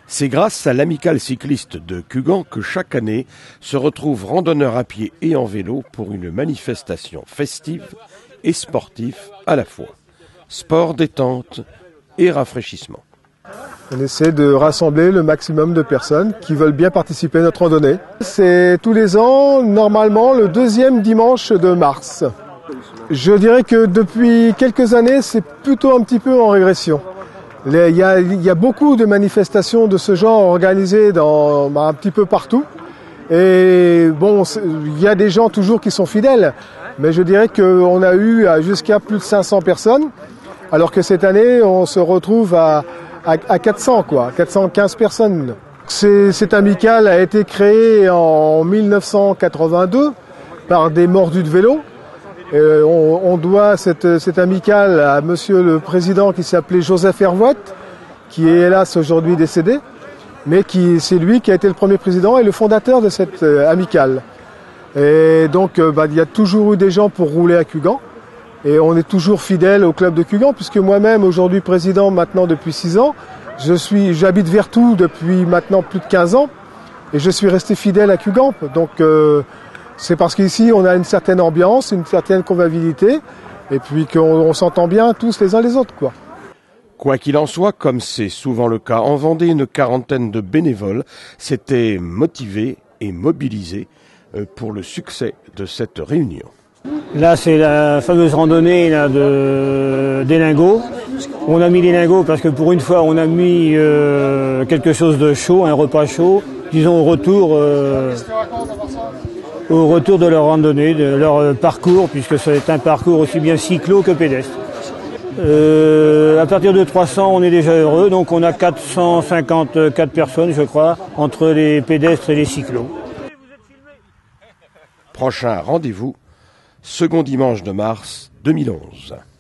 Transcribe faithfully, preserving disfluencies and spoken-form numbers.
C'est grâce à l'amicale cycliste de Cugand que chaque année se retrouvent randonneurs à pied et en vélo pour une manifestation festive et sportive à la fois. Sport, détente et rafraîchissement. On essaie de rassembler le maximum de personnes qui veulent bien participer à notre randonnée. C'est tous les ans, normalement, le deuxième dimanche de mars. Je dirais que depuis quelques années, c'est plutôt un petit peu en régression. Il y a, il y a beaucoup de manifestations de ce genre organisées dans, bah, un petit peu partout. Et bon, il y a des gens toujours qui sont fidèles. Mais je dirais qu'on a eu jusqu'à plus de cinq cents personnes. Alors que cette année, on se retrouve à, à, à quatre cents, quoi, quatre cent quinze personnes. C'est, cette amicale a été créée en mille neuf cent quatre-vingt-deux par des mordus de vélo. Et on, on doit cette, cette amicale à monsieur le président qui s'appelait Joseph Hervoët, qui est hélas aujourd'hui décédé, mais qui, c'est lui qui a été le premier président et le fondateur de cette amicale. Et donc bah, il y a toujours eu des gens pour rouler à Cugand. Et on est toujours fidèle au club de Cugand, puisque moi-même, aujourd'hui président maintenant depuis six ans, je suis, j'habite Vertou depuis maintenant plus de quinze ans, et je suis resté fidèle à Cugand. Donc euh, c'est parce qu'ici on a une certaine ambiance, une certaine convivialité, et puis qu'on on s'entend bien tous les uns les autres, quoi. Quoi qu'il en soit, comme c'est souvent le cas en Vendée, une quarantaine de bénévoles s'étaient motivés et mobilisés pour le succès de cette réunion. Là, c'est la fameuse randonnée là, de, des lingots. On a mis les lingots parce que pour une fois, on a mis euh, quelque chose de chaud, un repas chaud, disons au retour, euh, au retour de leur randonnée, de leur parcours, puisque c'est un parcours aussi bien cyclo que pédestre. Euh, à partir de trois cents, on est déjà heureux, donc on a quatre cent cinquante-quatre personnes, je crois, entre les pédestres et les cyclos. Prochain rendez-vous, second dimanche de mars deux mille onze.